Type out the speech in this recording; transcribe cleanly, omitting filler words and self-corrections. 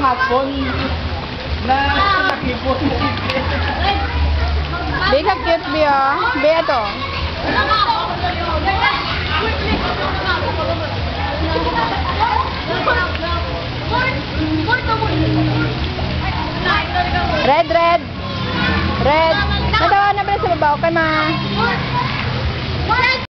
kahapon na nakipot mo. Di ka cute, Bio. Bio to. Red, red. Red. Natawa na ba sa babaw kay ma?